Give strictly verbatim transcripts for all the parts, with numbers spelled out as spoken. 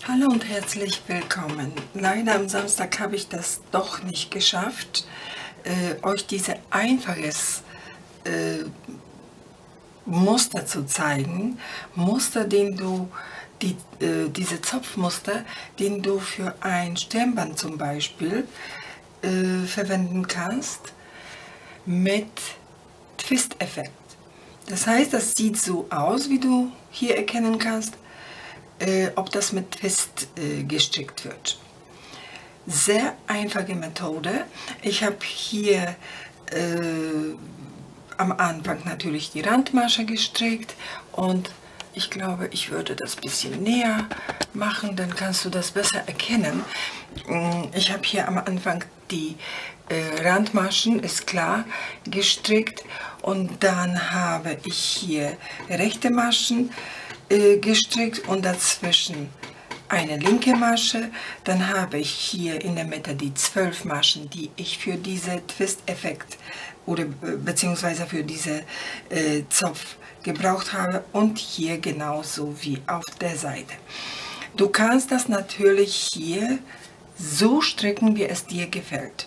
Hallo und herzlich willkommen. Leider am Samstag habe ich das doch nicht geschafft, äh, euch diese einfaches äh, Muster zu zeigen. Muster, den du, die, äh, diese Zopfmuster, den du für ein Stirnband zum Beispiel äh, verwenden kannst mit Twist-Effekt. Das heißt, das sieht so aus, wie du hier erkennen kannst, äh, ob das mit Twist äh, gestrickt wird. Sehr einfache Methode. Ich habe hier äh, am Anfang natürlich die Randmasche gestrickt und ich glaube, ich würde das ein bisschen näher machen, dann kannst du das besser erkennen. Ich habe hier am Anfang die äh, Randmaschen, ist klar, gestrickt und dann habe ich hier rechte Maschen äh, gestrickt und dazwischen eine linke Masche. Dann habe ich hier in der Mitte die zwölf Maschen, die ich für diese Twist-Effekt oder beziehungsweise für diese äh, Zopf gebraucht habe und hier genauso wie auf der Seite. Du kannst das natürlich hier so stricken, wie es dir gefällt.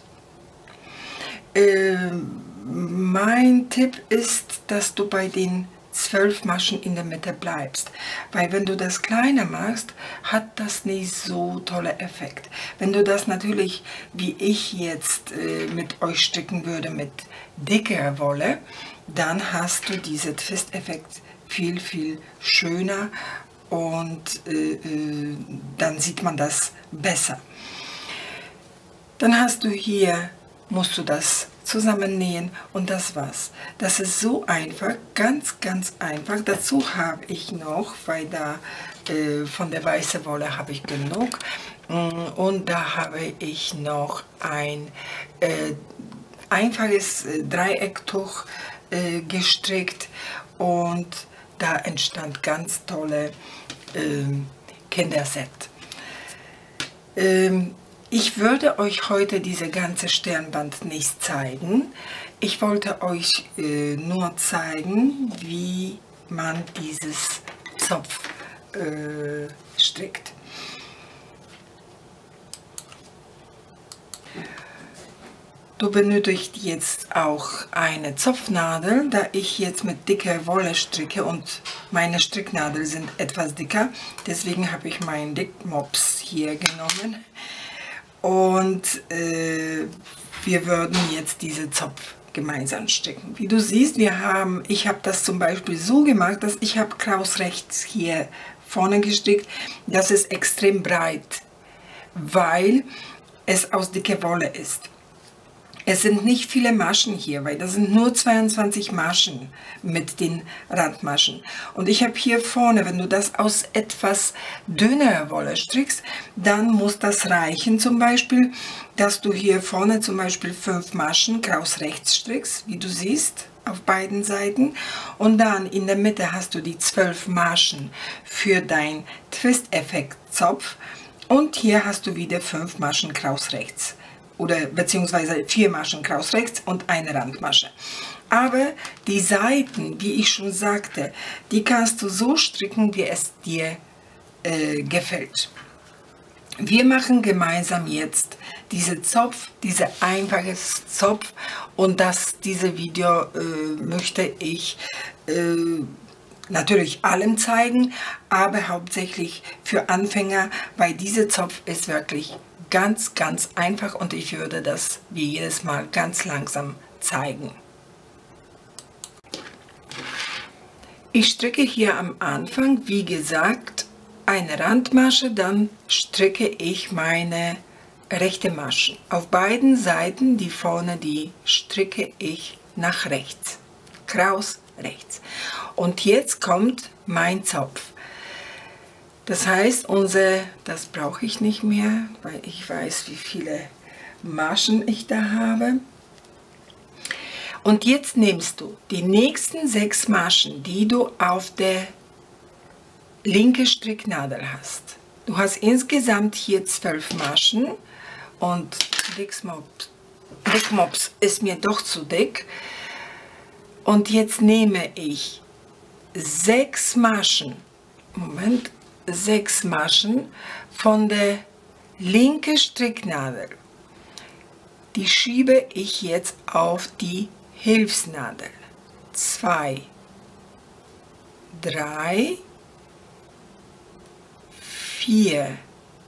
Äh, mein Tipp ist, dass du bei den zwölf Maschen in der Mitte bleibst, weil wenn du das kleiner machst, hat das nicht so tolle Effekt. Wenn du das natürlich, wie ich jetzt äh, mit euch stricken würde, mit dicker Wolle, dann hast du diesen Twist-Effekt viel, viel schöner und äh, äh, dann sieht man das besser. Dann hast du hier, musst du das zusammennähen und das war's. Das ist so einfach, ganz, ganz einfach. Dazu habe ich noch, weil da äh, von der weißen Wolle habe ich genug und da habe ich noch ein äh, einfaches äh, Dreiecktuch äh, gestrickt und da entstand ganz tolle äh, Kinderset. Ähm, Ich würde euch heute diese ganze Stirnband nicht zeigen. Ich wollte euch äh, nur zeigen, wie man dieses Zopf äh, strickt. Du benötigst jetzt auch eine Zopfnadel, da ich jetzt mit dicker Wolle stricke und meine Stricknadeln sind etwas dicker. Deswegen habe ich meinen Dickmops hier genommen. Und äh, wir würden jetzt diese Zopf gemeinsam stricken. Wie du siehst, wir haben, ich habe das zum Beispiel so gemacht, dass ich habe kraus rechts hier vorne gestrickt. Das ist extrem breit, weil es aus dicker Wolle ist. Es sind nicht viele Maschen hier, weil das sind nur zweiundzwanzig Maschen mit den Randmaschen. Und ich habe hier vorne, wenn du das aus etwas dünner Wolle strickst, dann muss das reichen zum Beispiel, dass du hier vorne zum Beispiel fünf Maschen kraus rechts strickst, wie du siehst, auf beiden Seiten. Und dann in der Mitte hast du die zwölf Maschen für dein Twist-Effekt-Zopf. Und hier hast du wieder fünf Maschen kraus rechts. Oder beziehungsweise vier Maschen kraus rechts und eine Randmasche. Aber die Seiten, wie ich schon sagte, die kannst du so stricken, wie es dir äh, gefällt. Wir machen gemeinsam jetzt diese Zopf, diese einfache Zopf und das, diese Video äh, möchte ich äh, natürlich allem zeigen, aber hauptsächlich für Anfänger, weil dieser Zopf ist wirklich ganz, ganz einfach und ich würde das wie jedes Mal ganz langsam zeigen. Ich stricke hier am Anfang, wie gesagt, eine Randmasche, dann stricke ich meine rechte Maschen. Auf beiden Seiten, die vorne, die stricke ich nach rechts, kraus rechts. Und jetzt kommt mein Zopf. Das heißt, unser, das brauche ich nicht mehr, weil ich weiß, wie viele Maschen ich da habe. Und jetzt nimmst du die nächsten sechs Maschen, die du auf der linken Stricknadel hast. Du hast insgesamt hier zwölf Maschen und Dickmops, Dickmops ist mir doch zu dick. Und jetzt nehme ich sechs Maschen. Moment. sechs Maschen von der linken Stricknadel. Die schiebe ich jetzt auf die Hilfsnadel. Zwei, drei, vier,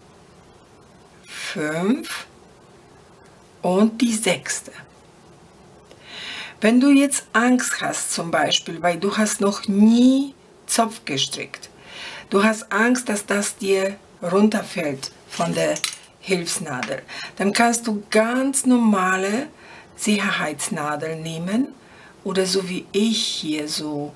fünf und die sechste. Wenn du jetzt Angst hast, zum Beispiel, weil du hast noch nie Zopf gestrickt, du hast Angst, dass das dir runterfällt von der Hilfsnadel, dann kannst du ganz normale Sicherheitsnadeln nehmen oder so wie ich hier so,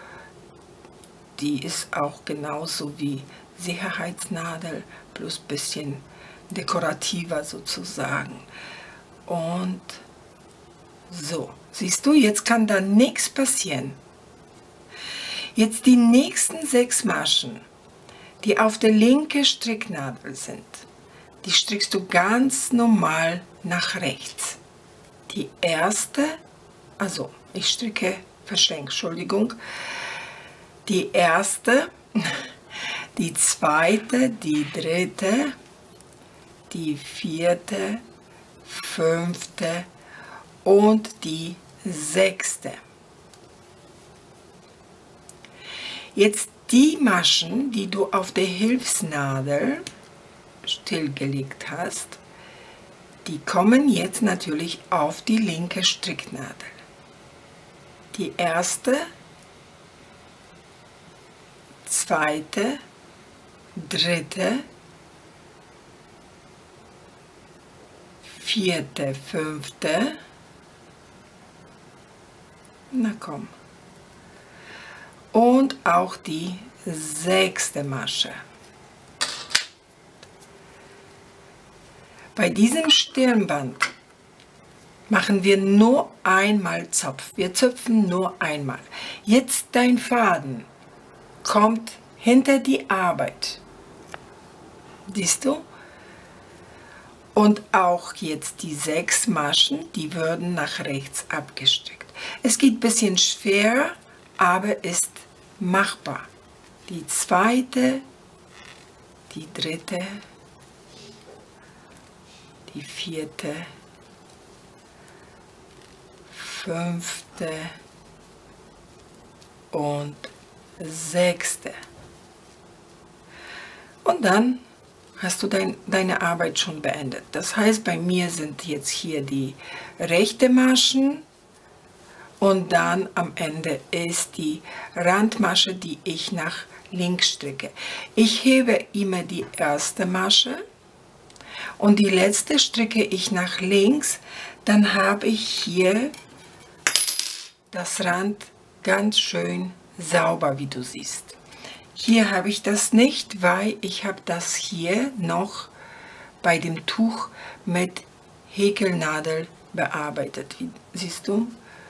die ist auch genauso wie Sicherheitsnadel plus ein bisschen dekorativer sozusagen. Und so, siehst du, jetzt kann da nichts passieren. Jetzt die nächsten sechs Maschen, die auf der linken Stricknadel sind, die strickst du ganz normal nach rechts. Die erste, also ich stricke verschränkt, Entschuldigung, die erste, die zweite, die dritte, die vierte, fünfte und die sechste. Jetzt die Maschen, die du auf der Hilfsnadel stillgelegt hast, die kommen jetzt natürlich auf die linke Stricknadel. Die erste, zweite, dritte, vierte, fünfte, na komm, und auch die sechste Masche. Bei diesem Stirnband machen wir nur einmal Zopf. Wir zöpfen nur einmal. Jetzt dein Faden kommt hinter die Arbeit. Siehst du? Und auch jetzt die sechs Maschen, die würden nach rechts abgestrickt. Es geht ein bisschen schwer, aber ist machbar. Die zweite, die dritte, die vierte, fünfte und sechste. Und dann hast du dein, deine Arbeit schon beendet. Das heißt, bei mir sind jetzt hier die rechte Maschen und dann am Ende ist die Randmasche, die ich nach links stricke. Ich hebe immer die erste Masche und die letzte stricke ich nach links, dann habe ich hier das Rand ganz schön sauber, wie du siehst. Hier habe ich das nicht, weil ich habe das hier noch bei dem Tuch mit Häkelnadel bearbeitet. Wie, siehst du?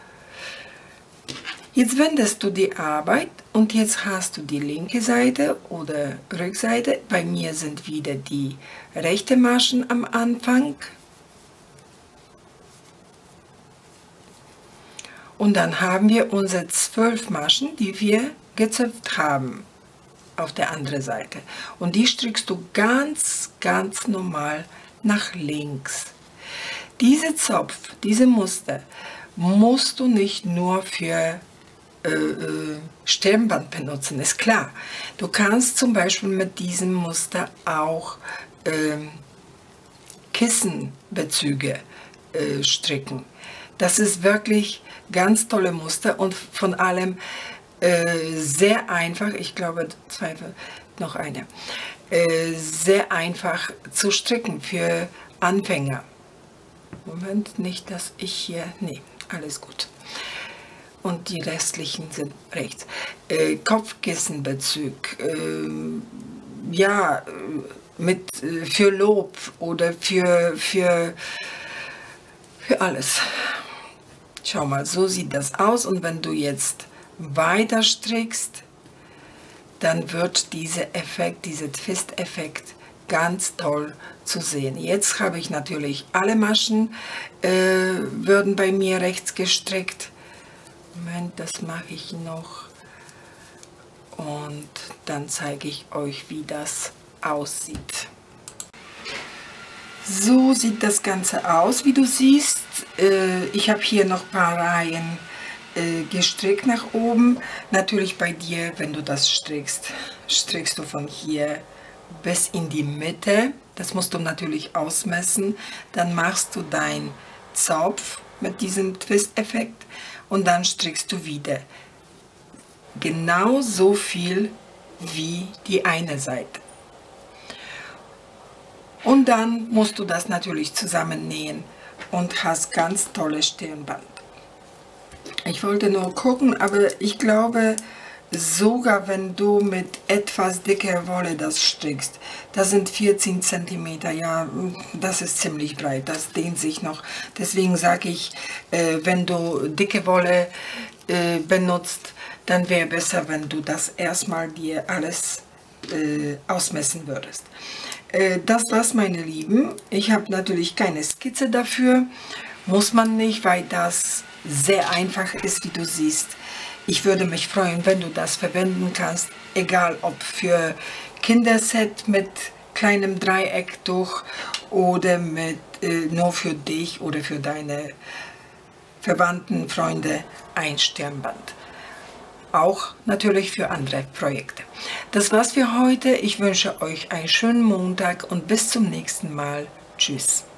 Jetzt wendest du die Arbeit und jetzt hast du die linke Seite oder Rückseite. Bei mir sind wieder die rechte Maschen am Anfang. Und dann haben wir unsere zwölf Maschen, die wir gezöpft haben, auf der anderen Seite. Und die strickst du ganz, ganz normal nach links. Diese Zopf, diese Muster, musst du nicht nur für äh, äh, Stirnband benutzen, ist klar. Du kannst zum Beispiel mit diesem Muster auch äh, Kissenbezüge äh, stricken. Das ist wirklich ganz tolle Muster und von allem äh, sehr einfach. Ich glaube, zwei, noch eine. Äh, sehr einfach zu stricken für Anfänger. Moment, nicht, dass ich hier... Nee, alles gut. Und die restlichen sind rechts. Äh, Kopfkissenbezug. Äh, ja, mit, äh, für Lob oder für, für, für alles. Schau mal, so sieht das aus. Und wenn du jetzt weiter strickst, dann wird dieser Effekt, dieser Twist-Effekt ganz toll zu sehen. Jetzt habe ich natürlich alle Maschen, äh, würden bei mir rechts gestrickt. Moment, das mache ich noch und dann zeige ich euch, wie das aussieht. So sieht das Ganze aus. Wie du siehst, äh, ich habe hier noch ein paar Reihen äh, gestrickt nach oben. Natürlich bei dir, wenn du das strickst, strickst du von hier bis in die Mitte. Das musst du natürlich ausmessen. Dann machst du deinen Zopf mit diesem Twist-Effekt und dann strickst du wieder genau so viel wie die eine Seite. Und dann musst du das natürlich zusammennähen und hast ganz tolles Stirnband. Ich wollte nur gucken, aber ich glaube, sogar wenn du mit etwas dicker Wolle das strickst, das sind vierzehn Zentimeter, ja, das ist ziemlich breit, das dehnt sich noch. Deswegen sage ich, äh, wenn du dicke Wolle äh, benutzt, dann wäre besser, wenn du das erstmal dir alles äh, ausmessen würdest. Das war's, meine Lieben. Ich habe natürlich keine Skizze dafür. Muss man nicht, weil das sehr einfach ist, wie du siehst. Ich würde mich freuen, wenn du das verwenden kannst. Egal ob für Kinderset mit kleinem Dreiecktuch oder mit, äh, nur für dich oder für deine Verwandten, Freunde ein Stirnband. Auch natürlich für andere Projekte. Das war's für heute. Ich wünsche euch einen schönen Montag und bis zum nächsten Mal. Tschüss.